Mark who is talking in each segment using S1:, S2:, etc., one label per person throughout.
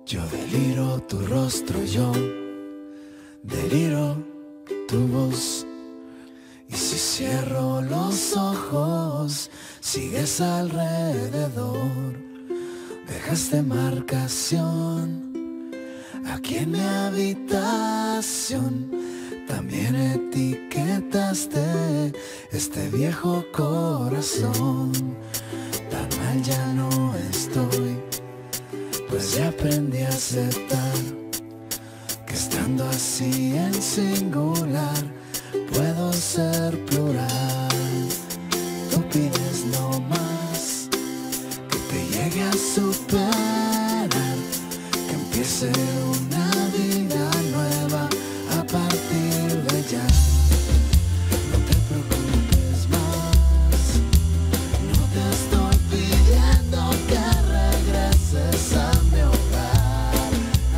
S1: Yo deliro tu rostro, yo deliro tu voz. Y si cierro los ojos, sigues alrededor. Dejaste marcación aquí en mi habitación. También etiquetaste este viejo corazón. Tan mal ya no estoy, pues ya aprendí a aceptar que estando así en singular puedo ser plural. Tú pides no más, que te llegue a superar, que empiece una vida nueva a partir de ya. No te preocupes más, no te estoy pidiendo que regreses a mi hogar.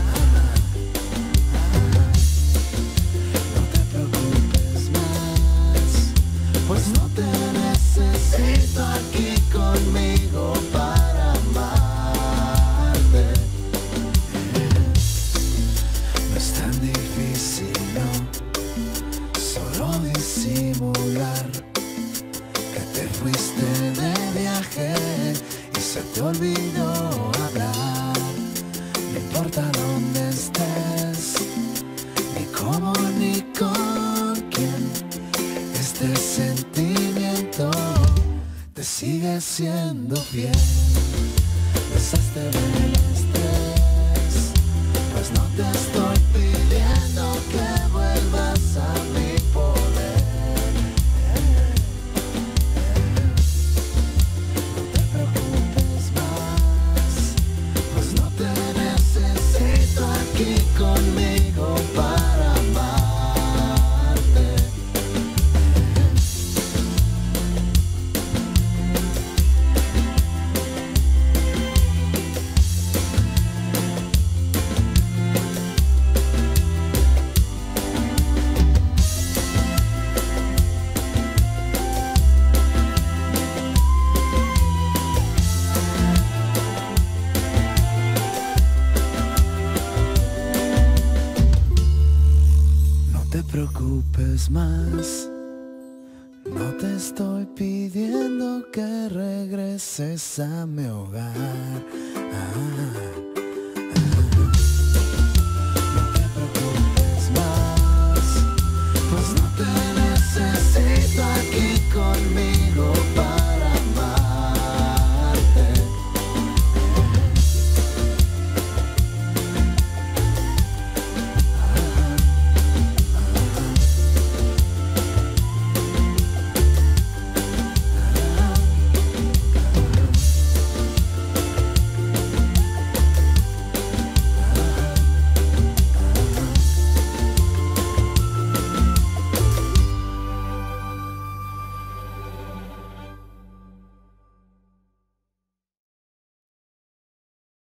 S1: No te preocupes más, pues no te necesito aquí conmigo para amarte. No es tan difícil, no, solo disimular que te fuiste de viaje y se te olvidó hablar. No importa dónde estés, ni cómo ni con quién, este sentimiento te sigue siendo fiel. Deshazte del estrés, pues no te estoy pidiendo que vuelvas a mi poder. No te preocupes más, pues no te necesito aquí conmigo para amarte. No te preocupes más, no te estoy pidiendo que regreses a mi hogar.